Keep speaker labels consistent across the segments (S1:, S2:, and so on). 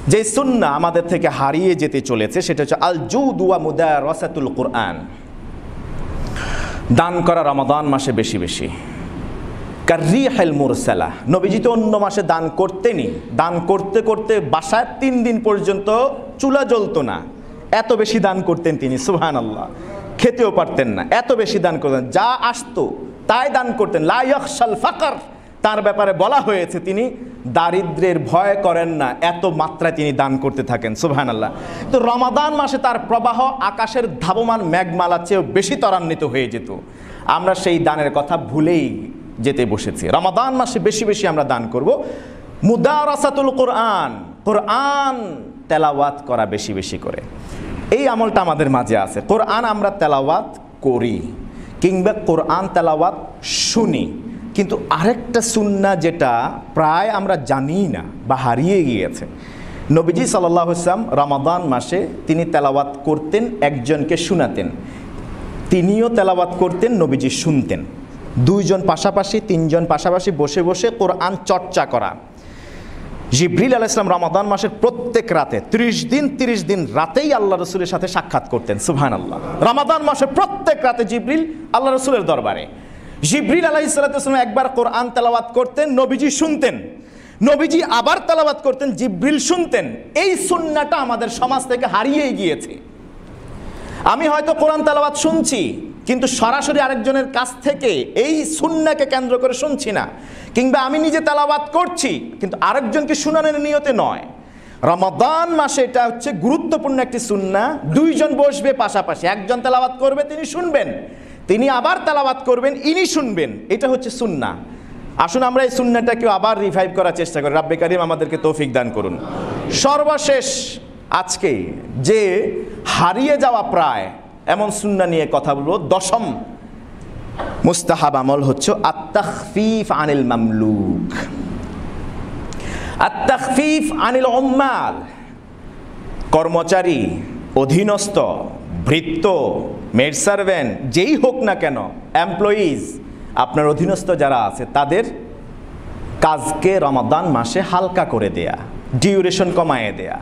S1: যে সুন্নাহ আমাদের থেকে হারিয়ে যেতে চলেছে সেটা হচ্ছে আল জুদ ওয়া মুদারাসাতুল কুরআন। দান করা রমাদান মাসে বেশি বেশি। কাররিহিল মুরসালা, নবীজি তো অন্য মাসে দান করতেনই, দান করতে করতে বাসায় 3 দিন পর্যন্ত চুলা জ্বলতো না, এত বেশি দান করতেন তিনি। সুবহানাল্লাহ, খেতেও পারতেন না, এত বেশি দান করতেন, যা আসতো তাই দান করতেন। লা ইয়াখশাল ফাকর, তার ব্যাপারে বলা হয়েছে তিনি দারিদ্র্যের ভয় করেন না, এত মাত্রায় তিনি দান করতে থাকেন। সুবহানাল্লাহ। তো রমাদান মাসে তার প্রবাহ আকাশের ধাবমান মেঘমালার চেয়েও বেশি ত্বরান্বিত হয়ে যেত। আমরা সেই দানের কথা ভুলেই যেতে বসেছি। রমাদান মাসে বেশি বেশি আমরা দান করব। মুদারাসাতুল কোরআন, কোরআন তেলাওয়াত করা বেশি বেশি করে, এই আমলটা আমাদের মাঝে আছে। কোরআন আমরা তেলাওয়াত করি কিংবা কোরআন তেলাওয়াত শুনি, কিন্তু আরেকটা সুন্নাহ যেটা প্রায় আমরা জানি না বা হারিয়ে গিয়েছে, নবীজি সাল্লাল্লাহু আলাইহি ওয়াসাল্লাম রমাদান মাসে তিনি তেলাওয়াত করতেন, একজনকে শোনাতেন, তিনিও তেলাওয়াত করতেন, নবীজি শুনতেন। 2 জন পাশাপাশি 3 জন পাশাপাশি বসে বসে কোরআন চর্চা করা। জিবরিল আলাইহিস সালাম রমাদান মাসের প্রত্যেক রাতে 30 দিন রাতেই আল্লাহ রসুলের সাথে সাক্ষাৎ করতেন। সুবহানাল্লাহ। রমাদান মাসের প্রত্যেক রাতে জিবরিল আল্লাহ রসুলের দরবারে। জিবরিল আলাইহিস সালাম একবার কোরআন তেলাওয়াত করতেন, নবীজি শুনতেন, নবীজি আবার তেলাওয়াত করতেন, জিবরিল শুনতেন। এই সুন্নাহটা আমাদের সমাজ থেকে হারিয়েই গিয়েছে। আমি হয়তো কোরআন তেলাওয়াত শুনছি, কিন্তু সরাসরি আরেকজনের কাছ থেকে এই সুন্নাহকে কেন্দ্র করে শুনছি না, কিংবা আমি নিজে তেলাওয়াত করছি কিন্তু আরেকজনকে শোনানোর নিয়তে নয়। রমাদান মাসে এটা হচ্ছে গুরুত্বপূর্ণ একটি সুন্নাহ। 2 জন বসবে পাশাপাশি, একজন তেলাওয়াত করবে, তিনি শুনবেন, তিনি আবার তেলাওয়াত করবেন, ইনি শুনবেন, এটা হচ্ছে সুন্নাহ। আসুন আমরা এই সুন্নাহটাকে আবার রিভাইভ করার চেষ্টা করি। রাব্বে কারীম আমাদেরকে তৌফিক দান করুন। সর্বশেষ আজকে যে হারিয়ে যাওয়া প্রায় এমন সুন্নাহ নিয়ে কথা বলবো। 10ম মুস্তাহাব আমল হচ্ছে আত-তাখফিফ আনিল মামলুক, আত-তাখফিফ আনিল উম্মাল। কর্মচারী, অধীনস্থ, ভৃত্য, মেড সার্ভেন্ট, যেই হোক না কেন, এমপ্লয়িজ, আপনার অধীনস্থ যারা আছে তাদের কাজকে রমাদান মাসে হালকা করে দেয়া, ডিউরেশন কমায় দেয়া।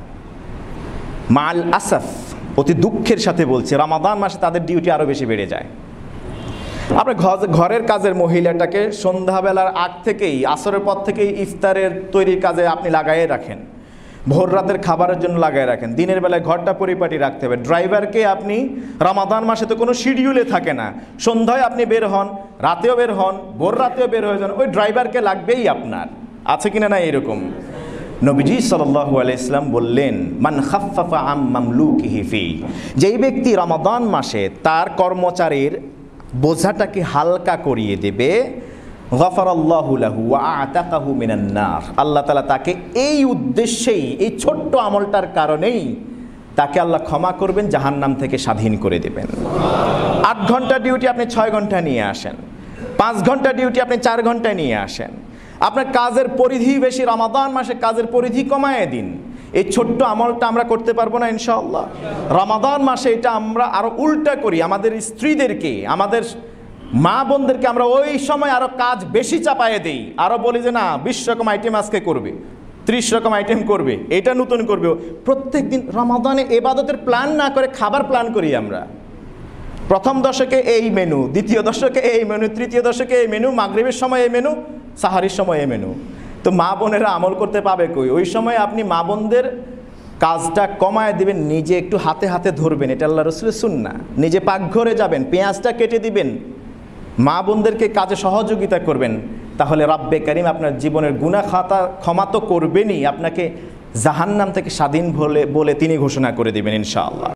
S1: মাল আসাফ, অতি দুঃখের সাথে বলছে, রমাদান মাসে তাদের ডিউটি আরো বেশি বেড়ে যায়। আপনার ঘরের কাজের মহিলাটাকে সন্ধ্যাবেলার আগ থেকেই, আসরের পর থেকেই ইফতারের তৈরির কাজে আপনি লাগাইয়ে রাখেন, ভোর রাতের খাবারের জন্য লাগাই রাখেন, দিনের বেলায় ঘরটা পরিপাটি রাখতে হবে। ড্রাইভারকে আপনি রমাদান মাসে তো কোনো শিডিউলে থাকে না, সন্ধ্যায় আপনি বের হন, রাতেও বের হন, ভোর রাতেও বের হয়ে যান, ওই ড্রাইভারকে লাগবেই আপনার। আছে কিনা না এরকম? নবীজি সাল্লাল্লাহু আলাইহি ওয়াসাল্লাম বললেন, মান খাফফাফা আম মামলুকিহি ফি, যেই ব্যক্তি রমাদান মাসে তার কর্মচারীর বোঝাটাকে হালকা করিয়ে দেবে, গফারাল্লাহু লাহু ওয়া আতাকাহু মিনান নার, আল্লাহ তাআলা তাকে এই উদ্দেশ্যেই, এই ছোট্ট আমলটার কারণেই তাকে আল্লাহ ক্ষমা করবেন, জাহান্নাম থেকে স্বাধীন করে দেবেন। 8 ঘন্টা ডিউটি আপনি 6 ঘন্টা নিয়ে আসেন, 5 ঘন্টা ডিউটি আপনি 4 ঘন্টায় নিয়ে আসেন। আপনার কাজের পরিধি বেশি, রমাদান মাসে কাজের পরিধি কমায় দিন। এই ছোট্ট আমলটা আমরা করতে পারবো না ইনশাআল্লাহ? রমাদান মাসে এটা আমরা আরো উল্টা করি, আমাদের স্ত্রীদেরকে, আমাদের মা বোনদেরকে আমরা ওই সময় আরো কাজ বেশি চাপায়ে দেই, আরো বলি যে না 20 রকম আইটেম আজকে করবে, 30 রকম আইটেম করবে, এটা নতুন করবে। প্রত্যেক দিন রমাদানে ইবাদতের প্ল্যান না করে খাবার প্ল্যান করি আমরা। প্রথম দশকে এই মেনু, দ্বিতীয় দশকে এই মেনু, তৃতীয় দশকে এই মেনু, মাগরিবের সময় এই মেনু, সাহারির সময় এই মেনু। তো মা বোনেরা আমল করতে পাবে কই? ওই সময় আপনি মা বোনদের কাজটা কমায় দিবেন, নিজে একটু হাতে হাতে ধরবেন, এটা আল্লাহ রাসূলের সুন্নাহ। নিজে পাকঘরে যাবেন, পেঁয়াজটা কেটে দিবেন, মা বোনদেরকে কাজে সহযোগিতা করবেন, তাহলে রাব্বে কারীম আপনার জীবনের গুনাহ খাতা ক্ষমা তো করবেনই, আপনাকে জাহান্নাম থেকে স্বাধীন বলে তিনি ঘোষণা করে দিবেন ইনশাআল্লাহ।